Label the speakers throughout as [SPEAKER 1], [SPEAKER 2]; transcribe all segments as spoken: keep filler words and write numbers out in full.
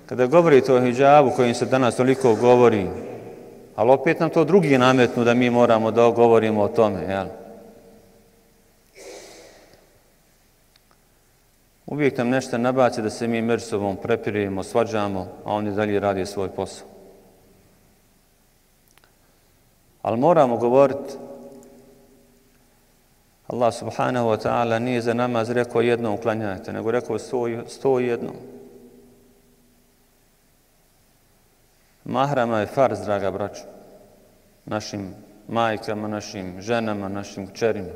[SPEAKER 1] Kada govorite o hidžabu kojim se danas toliko govori, ali opet nam to drugi nametnu da mi moramo da govorimo o tome, jel? Uvijek nam nešto nabaci da se mi među sobom prepirimo, svađamo, a oni dalje radi svoj posao. Ali moramo govoriti, Allah subhanahu wa ta'ala nije za namaz rekao jednom uklanjajte, nego rekao sto i jednom. Mahrama je farz, draga braćo, našim majkama, našim ženama, našim kćerima.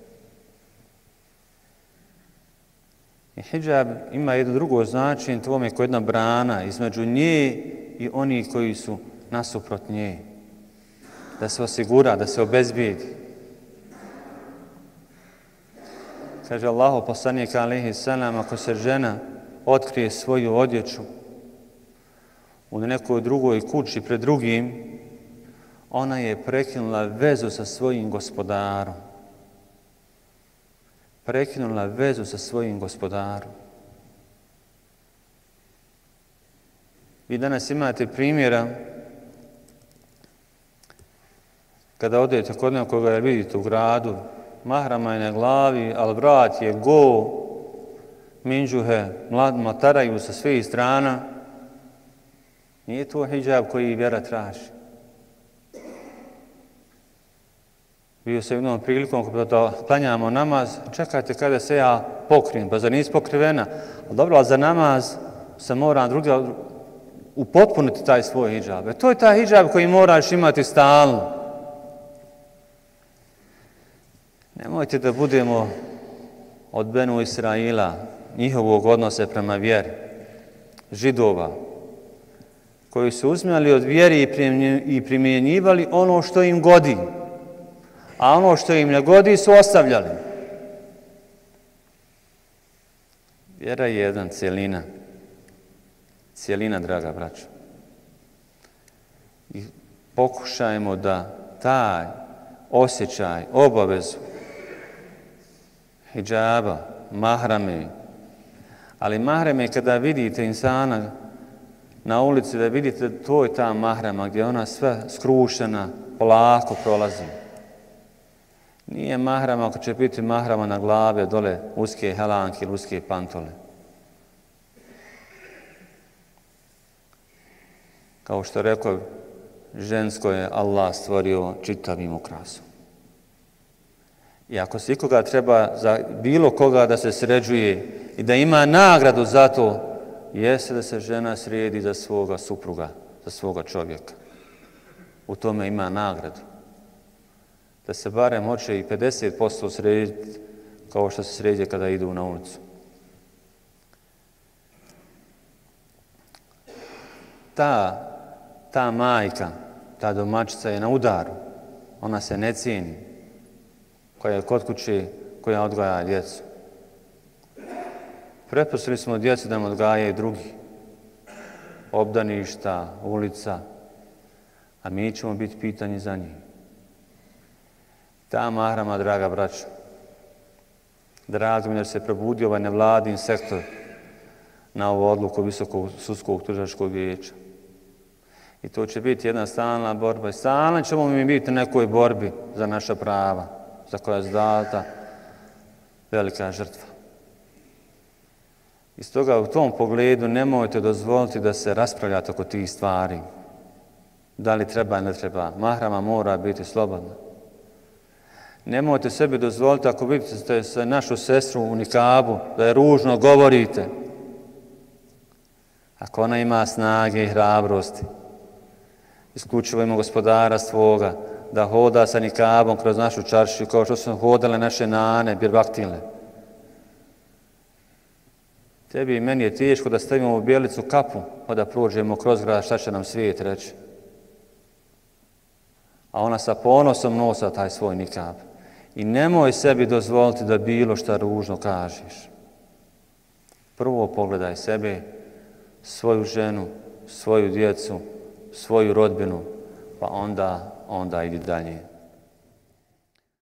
[SPEAKER 1] I hidžab ima jedno drugo značenje, tvome je kao jedna brana između nje i onih koji su nasuprot nje. Da se osigura, da se obezbijedi. Kaže Allahu poslanik alejhi selam, ako se žena otkrije svoju odjeću u nekoj drugoj kući pred drugim, ona je prekinula vezu sa svojim gospodarom. Prekinula vezu sa svojim gospodarom. Vi danas imate primjera kada odete kod nekoga jer vidite u gradu, mahrama je na glavi, ali vrat je go, minđuhe, mataraju sa svih strana. Nije to hidžab koji vjera traži. Bio sam jednom prilikom kada klanjamo namaz, čekajte kada se ja pokrijem, pa zar nisi pokrivena? Ali dobro, ali za namaz se mora druga upotpuniti taj svoj hidžab. E, to je taj hidžab koji moraš imati stalno. Nemojte da budemo od Benu Israila, njihovog odnose prema vjeri, židova, koji su uzimali od vjeri i primjenjivali ono što im godi, a ono što im ne godi su ostavljali. Vjera je jedna cijelina. Cijelina, draga braćo. I pokušajmo da taj osjećaj, obavezu, hidžaba, mahrame, ali mahrame kada vidite insana na ulici, da vidite to je ta mahrama gdje ona sve skrušena, polako prolazi. Nije mahrama ako će biti mahrama na glave, dole uske helanke ili uske pantole. Kao što rekao, žensko je Allah stvorio čitavim ukrasom. I ako se ikoga treba za bilo koga da se sređuje i da ima nagradu za to, jeste da se žena sredi za svoga supruga, za svoga čovjeka. U tome ima nagradu. Da se barem hoće i pedeset posto srediti kao što se sređe kada idu na ulicu. Ta, ta majka, ta domaćica je na udaru. Ona se ne cijeni. Koja je kod kuće, koja odgaja djecu. Prepustili smo djecu da nam odgajaju drugi. Obdaništa, ulica, a mi ćemo biti pitani za njih. Ta mahrama, draga braćo, drago mi jer se probudio ovaj nevladin sektor na ovu odluku Visokog sudskog tužilačkog vijeća. I to će biti jedna stalna borba. I stalno ćemo mi biti na nekoj borbi za naša prava, za koja je data velika žrtva. I stoga u tom pogledu nemojte dozvoliti da se raspravljate oko tih stvari. Da li treba ili ne treba. Mahrama mora biti slobodna. Nemojte sebi dozvoliti ako vidite se našu sestru u nikabu, da je ružno govorite. Ako ona ima snage i hrabrosti, isključivo ima gospodara svoga, da hoda sa nikabom kroz našu čaršiju, kao što su hodale naše nane, birbaktile. Tebi i meni je teško da stavimo u bijelicu kapu, pa da prođemo kroz grad, šta će nam svijet reći. A ona sa ponosom nosa taj svoj nikab. I nemoj sebi dozvoliti da bilo šta ružno kažeš. Prvo pogledaj sebe, svoju ženu, svoju djecu, svoju rodbinu, pa onda, onda idi dalje.